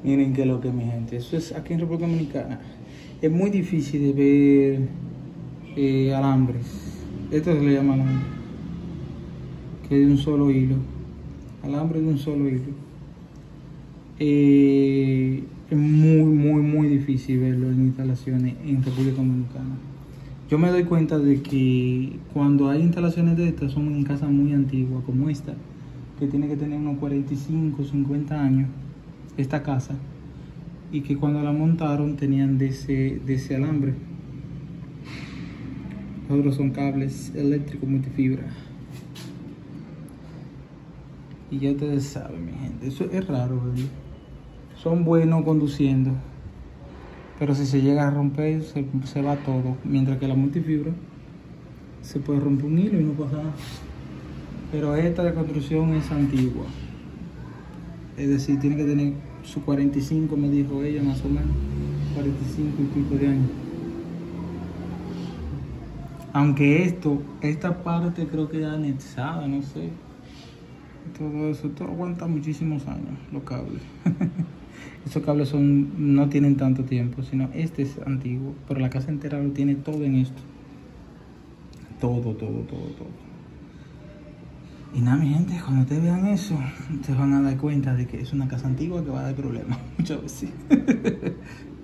Miren que lo que mi gente, eso es aquí en República Dominicana. Es muy difícil de ver alambres. Esto se le llama alambre, que es de un solo hilo. Alambre de un solo hilo. Es muy difícil verlo en instalaciones en República Dominicana. Yo me doy cuenta de que cuando hay instalaciones de estas son en casas muy antiguas como esta, que tiene que tener unos 45, 50 años, esta casa, y que cuando la montaron tenían de ese alambre. Los otros son cables eléctricos multifibra. Y ya ustedes saben, mi gente, eso es raro, ¿verdad? Son buenos conduciendo, pero si se llega a romper, se va todo. Mientras que la multifibra se puede romper un hilo y no pasa nada. Pero esta de construcción es antigua. Es decir, tiene que tener su 45, me dijo ella, más o menos. 45 y pico de años. Aunque esta parte creo que es anexada, no sé. Todo eso, todo aguanta muchísimos años, los cables. Esos cables no tienen tanto tiempo, sino este es antiguo, pero la casa entera lo tiene todo en esto. Todo. Y nada, mi gente, cuando ustedes vean eso, ustedes van a dar cuenta de que es una casa antigua que va a dar problemas muchas veces.